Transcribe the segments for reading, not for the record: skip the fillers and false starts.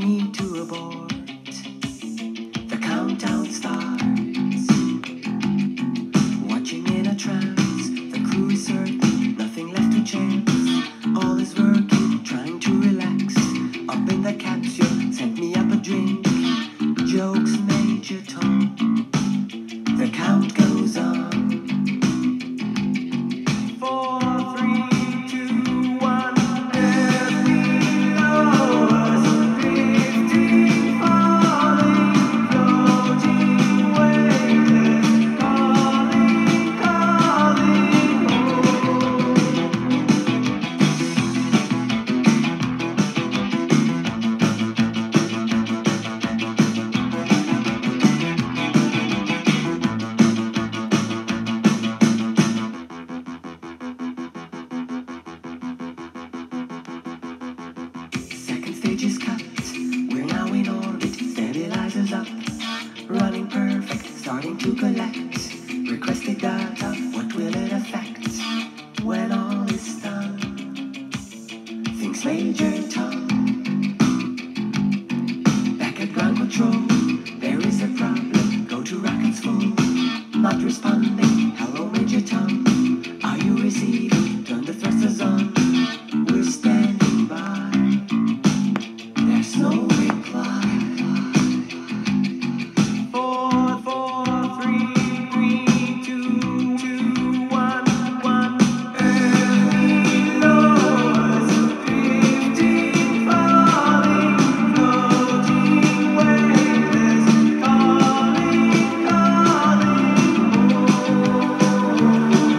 need to abort. The countdown starts. Watching in a trance, the crew is certain, nothing left to chance. All is working, trying to relax. Up in the capsule, sent me up a drink. Jokes, Major Tom. The count goes on. 4, 3, 2, 1. Every hour's 15 falling, floating, weightless, calling, calling home. Second stage is cut. We're now in orbit. Stabilizers up. Running perfect. Starting to collect. Requested data. What will it affect when all is done? Thinks Major Tom. Back at ground control. There is a problem. Go to rockets full. Not responding. Hello, Major Tom. Are you receiving? Turn the thrusters on. We're standing by. There's no reply. 4, 4, 3, 2, 2, 1, 1. Early lowers, 15 falling, floating, weightless, calling, calling home.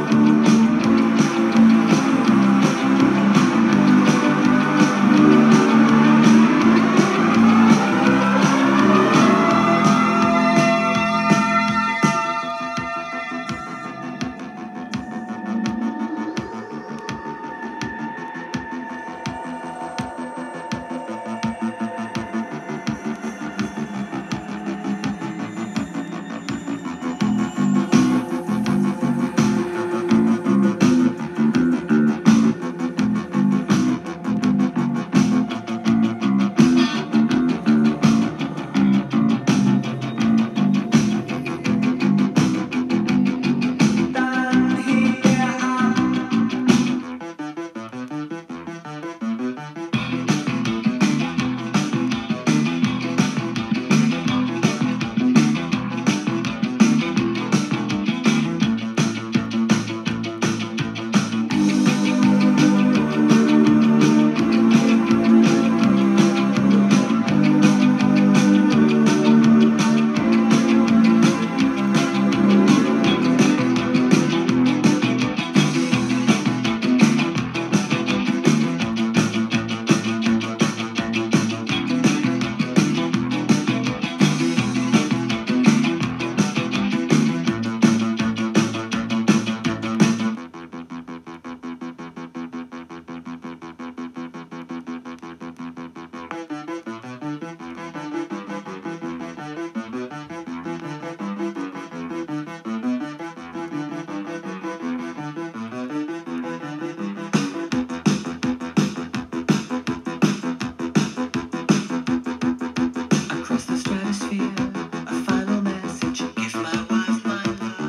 Across the stratosphere, a final message. Give my wife my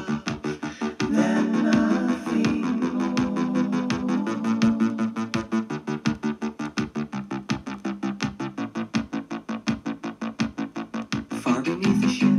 love, then nothing more. Far beneath the shore.